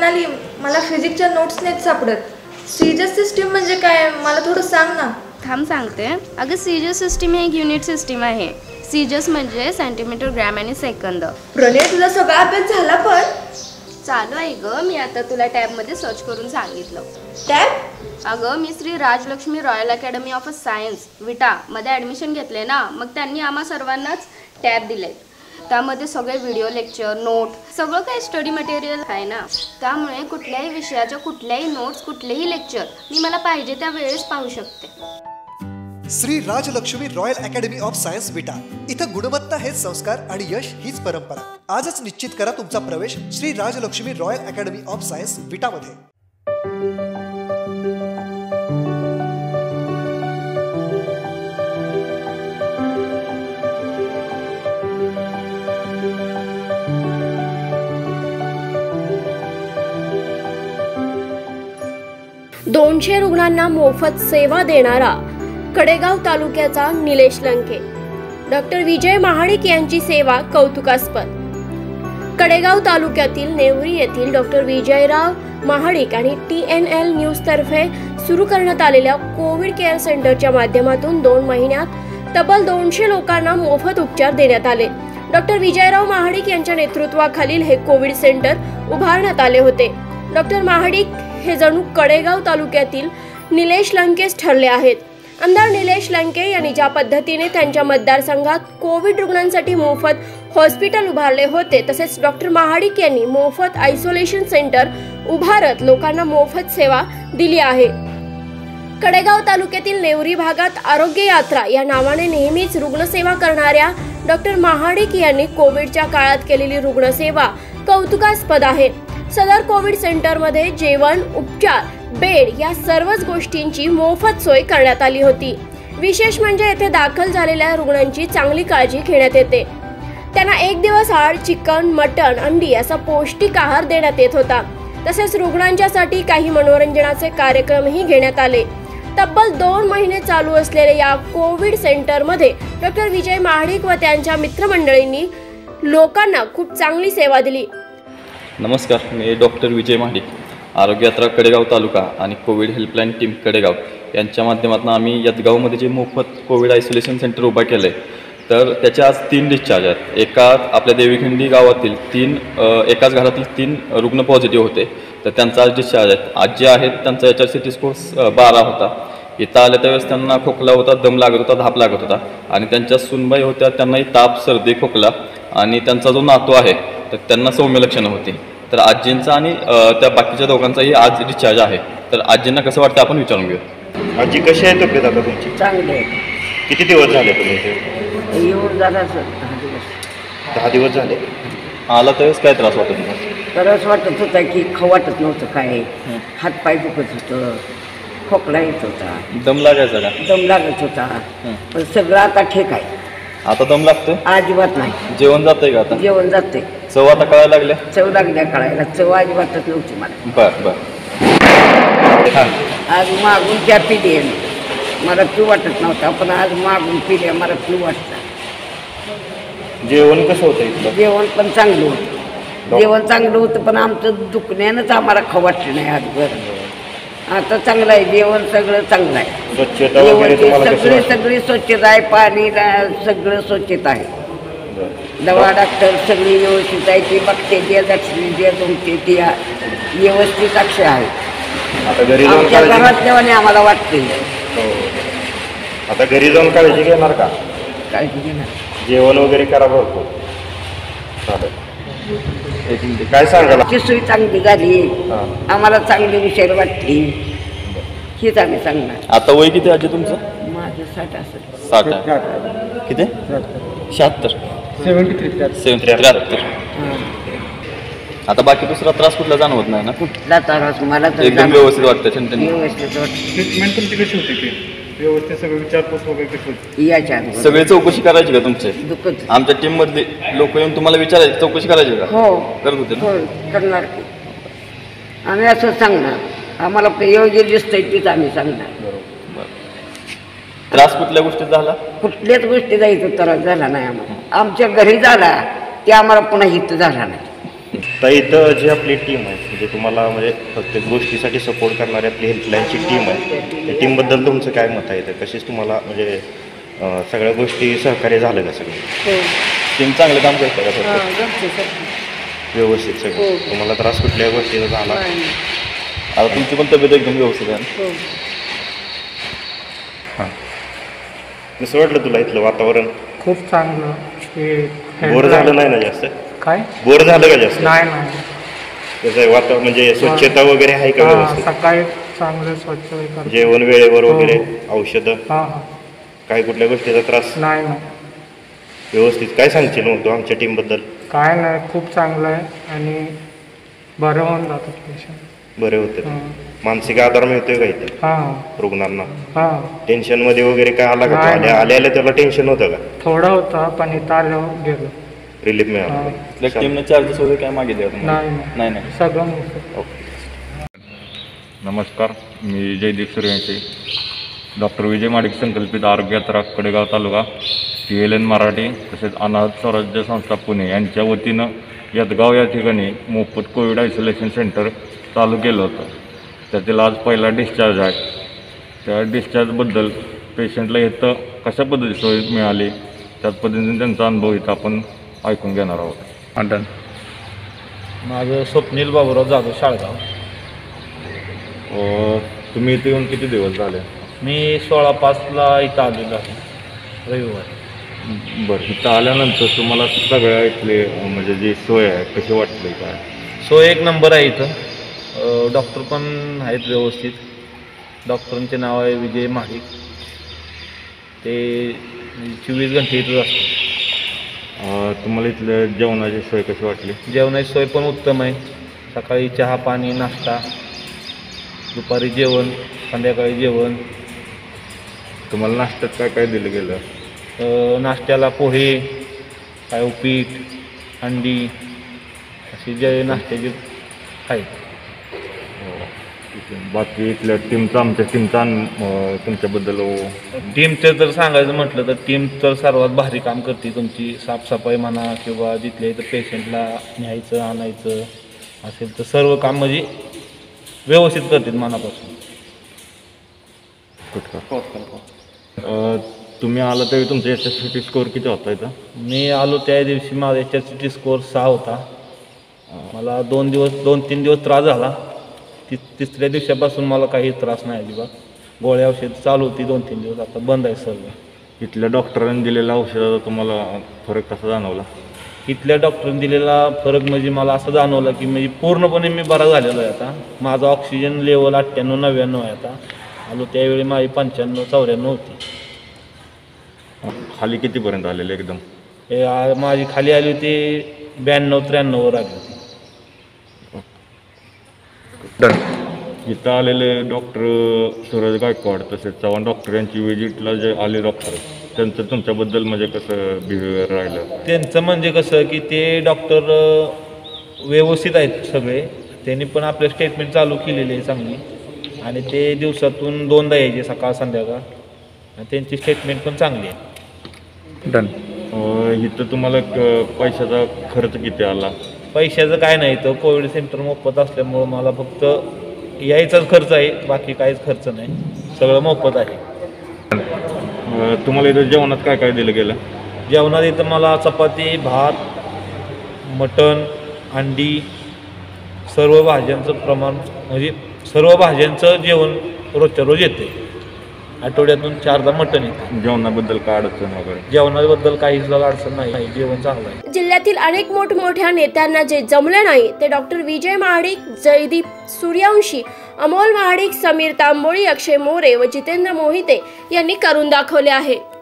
म्हणाली मला फिजिक्सच्या नोट्स नाहीत सापडत. सीजस सिस्टीम म्हणजे काय, मला थोडं सांग ना. थांब सांगते. अगं सीजस सिस्टीम ही एक युनिट सिस्टीम आहे. सीजस म्हणजे सेंटीमीटर, ग्रॅम आणि सेकंद. प्रणय तुझा सगळा अभ्यास झाला पण चालू आहे ग. मी आता तुला टॅबमध्ये सर्च करून सांगितलं. टॅब? अगं मी Shri Rajlakshmi royal academy of science विटामध्ये ॲडमिशन घेतले ना, मग त्यांनी आम्हा सर्वांनाच टॅब दिले. त्यामध्ये सगळे व्हिडिओ लेक्चर, नोट, सगळं काही स्टडी मटेरियल आहे ना. त्यामुळे कुठल्याही विषयाच्या कुठल्याही नोट्स, कुठलेही लेक्चर मी मला पाहिजे त्या वेळेस पाहू शकते. Shri Rajlakshmi royal academy of science Vita. इथं गुणवत्ता हेच संस्कार आणि यश हीच परंपरा. आजच निश्चित करा तुमचा प्रवेश Shri Rajlakshmi royal academy of science विटामध्ये. दोनशे रुग्णांना मोफत सेवा देणारा कडेगाव तालुक्याचा निलेश लंके. डॉक्टर विजय महाडिक यांची सेवा कौतुकास्पद. कडेगाव तालुक्यातील नेवरी येथील डॉक्टर विजयराव महाडिक आणि TNL न्यूज तर्फे सुरू करण्यात आलेल्या कोविड केअर सेंटरच्या माध्यमातून 2 महिन्यात तब्बल 200 लोकांना मोफत उपचार देण्यात आले. डॉक्टर विजयराव महाडिक यांच्या नेतृत्वाखालील हे कोविड सेंटर उभारण्यात आले होते. डॉक्टर महाडिक हे जणू कडेगाव तालुक्यातील निलेश लंकेच ठरले आहेत. आमदार निलेश लंके यांनी ज्या पद्धतीने त्यांच्या मतदारसंघात कोविड रुग्णांसाठी मोफत हॉस्पिटल उभारले होते, तसेच डॉक्टर महाडिक यांनी मोफत आयसोलेशन सेंटर उभारत लोकांना मोफत सेवा दिली आहे. कडेगाव तालुक्यातील नेवरी भागात आरोग्य यात्रा या नावाने नेहमीच रुग्णसेवा करणाऱ्या डॉक्टर महाडिक यांनी कोविडच्या काळात केलेली रुग्णसेवा कौतुकास्पद आहे. सदर कोविड सेंटरमध्ये जेवण, उपचार, बेड या सर्वच गोष्टींची मोफत सोय करण्यात आली होती. विशेष म्हणजे येथे दाखल झालेल्या रुग्णांची चांगली काळजी घेण्यात येते. त्यांना 1 दिवस आड चिकन, मटण, अंडी असा पौष्टिक आहार देण्यात येत होता. तसेच रुग्णांच्यासाठी काही मनोरंजनाचे कार्यक्रमही घेण्यात आले. तब्बल 2 महिने चालू असलेल्या या कोविड सेंटरमध्ये डॉक्टर विजय महाडिक व त्यांच्या मित्रमंडळींनी लोकांना खूप चांगली सेवा दिली. नमस्कार, मी डॉक्टर विजय महाडिक, आरोग्य यात्रा कडेगाव तालुका आणि कोविड हेल्पलाईन टीम कडेगाव यांच्या माध्यमातून आम्ही यदगावमध्ये जे मोफत कोविड आयसोलेशन सेंटर उभा केलं आहे, तर त्याचे आज 3 डिस्चार्ज आहेत. एका आपल्या देवीखिंडी गावातील एकाच घरातील 3 रुग्ण पॉझिटिव्ह होते, तर त्यांचा आज डिस्चार्ज आहेत. आज जे आहेत त्यांचा HRCT स्कोर 12 होता. इथं आल्या त्यावेळेस त्यांना खोकला होता, दम लागत होता, धाप लागत होता आणि त्यांच्या सुनबाई होत्या, त्यांनाही ताप, सर्दी, खोकला आणि त्यांचा जो नातू आहे तर त्यांना सौम्य लक्षणं होती. तर आजींचा आणि त्या बाकीच्या दोघांचाही आज डिस्चार्ज आहे. तर आजींना कसं वाटतं आपण विचारून घेऊ. आजी कशी आहे तब्येत आता तुमची? चांगली आहे. किती दिवस झाले तुम्ही इथे? येऊन झाला 10 दिवस झाले. आला त्यावेळेस काय त्रास वाटत होता? तरच वाटत होता की खाऊ वाटत नव्हतं, काय हातपाय दुखत होतं, खोकला येत होता, दम लागायचा का? दम लागत होता, पण सगळं आता ठीक आहे. आता दम लागतोय? अजिबात नाही. जेवण जातंय का आता? जेवण जाते. चव आता कळायला लागल्या? चव लागल्या कळायला. चव अजिबातच नव्हती मला. बर. आज मागून त्या पिली मला पिऊ वाटत नव्हता, पण आज मागून पिल्या मला पिऊ वाटतं. जेवण कसं होतं इथलं? जेवण पण चांगलं होतं. जेवण चांगलं होतं, पण आमचं दुखण्यानंच आम्हाला खाऊ वाटलं नाही. आज आता चांगलं आहे जेवण, सगळं चांगलं आहे. स्वच्छता वगैरे सगळी स्वच्छता आहे, पाणी सगळं स्वच्छता आहे. दवा डॉक्टर सगळी व्यवस्थित आहे. ती बघते, जे दक्षिण जे तुमचे ती व्यवस्थित अक्ष आहे. आता घरी जाऊन आमच्या घरात जेवण आम्हाला वाटते. आता घरी जाऊन काळजी घेणार का? काळजी घेणार. जेवण वगैरे करा भरपूर. चालेल. काय सांगाल? सोय चांगली झाली, आम्हाला चांगली विषय वाटली, हीच आम्ही सांगणार. आता वय किती आजी तुमचं? माझं 60 असेल. 60 आहे. किती? 76. 73. आता बाकी दुसरा त्रास कुठला जाणवत नाही ना? कुठला त्रास मला तर एकदम व्यवस्थित वाटतं. व्यवस्थित वाटतं. ट्रीटमेंट तुमची कशी होती की व्यवस्थित सगळं विचारपूस वगैरे कशी होती? याच्या सगळी चौकशी करायची का तुमचे? दुखत आमच्या टीम मधले लोक येऊन तुम्हाला विचारायची, चौकशी करायची का? हो करत होते ना? करणार की. आम्ही असं सांगणार, आम्हाला योग्य दिसतंय तीच आम्ही सांगणार. त्रास कुठल्या गोष्टीत झाला? कुठल्याच गोष्टी जायचं त्रास झाला नाही आम्हाला. आमच्या घरी झाला ते आम्हाला पुन्हा इथं झाला नाही. तर इथं जी आपली टीम आहे म्हणजे तुम्हाला म्हणजे प्रत्येक गोष्टीसाठी सपोर्ट करणारी आपली हेल्पलाईनची टीम आहे, त्या टीमबद्दल तुमचं काय मत आहे? तर कशीच तुम्हाला म्हणजे सगळ्या गोष्टी सहकार्य झालं का सगळं? टीम चांगलं काम करतं का सर? व्यवस्थित सगळं? तुम्हाला त्रास कुठल्या गोष्टीचा झाला? आता तुमची पण तब्येत एकदम व्यवस्थित आहे? हां. कसं वाटलं तुला इथलं वातावरण? खूप चांगलं. बोर झालं नाही ना जास्त? काय? बोर झालं का जास्त? नाही. कसं आहे वातावरण म्हणजे स्वच्छता वगैरे आहे का व्यवस्थित? सकाळी चांगलं स्वच्छ जेवण वेळेवर वगैरे, औषधं? हां. काय कुठल्या गोष्टीचा त्रास? नाही. व्यवस्थित. काय सांगशील मग तू आमच्या टीमबद्दल? काय नाही, खूप चांगलं आहे आणि बरं होऊन जातं पेशंट. बरे होते. मानसिक आधार मिळतोय का इथे रुग्णांना? टेन्शनमध्ये वगैरे काय आला का? आल्या त्याला टेन्शन होतं का? थोडं होतं, पण इथं आल्यावर गेलो. रिलीफ मिळाला. टीमनं चार्जेस वगैरे काय मागितले? नाही. सगळं. नमस्कार, मी जयदीप सूर्यवंशी, डॉक्टर विजय महाडिक संकल्पित आरोग्य यात्रा कडेगाव तालुका, PLN मराठी तसेच अनाथ स्वराज्य संस्था पुणे यांच्या वतीनं यदगाव या ठिकाणी मोफत कोविड आयसोलेशन सेंटर चालू केलं होतं. त्यातील आज पहिला डिस्चार्ज आहे. त्या डिस्चार्जबद्दल पेशंटला इथं कशा पद्धतीची सोय मिळाली त्याच पद्धतीने त्यांचा अनुभव इथं आपण ऐकून घेणार आहोत. डन. माझं स्वप्नील बाबूराव जाधव, शाळगाव. तुम्ही इथे येऊन किती दिवस झाले? मी 16/5 इथं आलेलो आहे, रविवार. बरं, इथं आल्यानंतर तुम्हाला सगळ्या इथले म्हणजे जी सोय आहे कशी वाटली? काय सोय? एक नंबर आहे इथं. डॉक्टर पण आहेत व्यवस्थित. डॉक्टरांचे नाव आहे विजय महाडिक. ते 24 घंटे इथंच असतात. तुम्हाला इथल्या जेवणाची सोय कशी वाटली? जेवणाची सोय पण उत्तम आहे. सकाळी चहा पाणी नाश्ता, दुपारी जेवण, संध्याकाळी जेवण. तुम्हाला नाश्त्यात काय काय दिलं गेलं? नाश्त्याला पोहे, काय उपीट, अंडी अशी जे नाश्त्याचे आहेत. बाकी इथल्या आमच्या टीमचा तुमच्याबद्दल? टीमचं जर सांगायचं म्हटलं तर टीम तर सर्वात भारी काम करते. तुमची साफसफाई म्हणा किंवा जिथल्या इथं पेशंटला न्यायचं आणायचं असेल तर सर्व काम म्हणजे व्यवस्थित करतात मनापासून. तुम्ही आला त्यावेळी तुमचा HSCT स्कोअर किती होता इथं? मी आलो त्या दिवशी माझा HSCT स्कोअर 6 होता. मला 2-3 दिवस त्रास झाला. तिसऱ्या दिवसापासून मला काही त्रास नाही अजिबात. गोळ्या औषध चालू होती 2-3 दिवस, आता बंद आहे सर्व. इथल्या डॉक्टरांनी दिलेल्या औषधाचा तुम्हाला फरक कसा जाणवला? इथल्या डॉक्टरांनी दिलेला फरक म्हणजे मला असं जाणवलं की म्हणजे पूर्णपणे मी बरा झालेलो आहे. आता माझा ऑक्सिजन लेवल 98-99 आहे. आता आलो त्यावेळी माझी 95-94 होती. खाली कितीपर्यंत आलेले एकदम? माझी खाली आली होती 92-93वर आली होती. इथं आलेले डॉक्टर सूरज गायकवाड तसेच चव्हाण डॉक्टर यांची विजिटला जे आले डॉक्टर त्यांचं तुमच्याबद्दल म्हणजे कसं बिहेवियर राहिलं? त्यांचं म्हणजे कसं की ते डॉक्टर व्यवस्थित आहेत सगळे. त्यांनी पण आपलं स्टेटमेंट चालू केलेली आहे चांगली आणि ते दिवसातून 2दा यायचे, सकाळ संध्याकाळ. आणि त्यांची स्टेटमेंट पण चांगली आहे. डन. इथं तुम्हाला पैशाचा खर्च किती आला? पैशाचं काय नाही, तर कोविड सेंटर मोफत असल्यामुळं मला फक्त यायचाच खर्च आहे, बाकी काहीच खर्च नाही, सगळं मोफत आहे. तुम्हाला इथं जेवणात काय काय दिलं गेलं? जेवणात इथं मला चपाती, भात, मटण, अंडी, सर्व भाज्यांचं प्रमाण म्हणजे सर्व भाज्यांचं जेवण रोजच्या रोज येते. आठवड्यातून 4दा मटण येते. जेवणाबद्दल काय अडचण वगैरे? जेवणाबद्दल काहीच अडचण नाही, जेवण चांगलं आहे. जिल्ह्यातील अनेक मोठमोठ्या नेत्यांना जे जमले नाही ते डॉक्टर विजय महाडिक, जयदीप सूर्यवंशी, अमोल महाडिक, समीर तांबोळी, अक्षय मोरे व जितेंद्र मोहिते यांनी करून दाखवले आहे.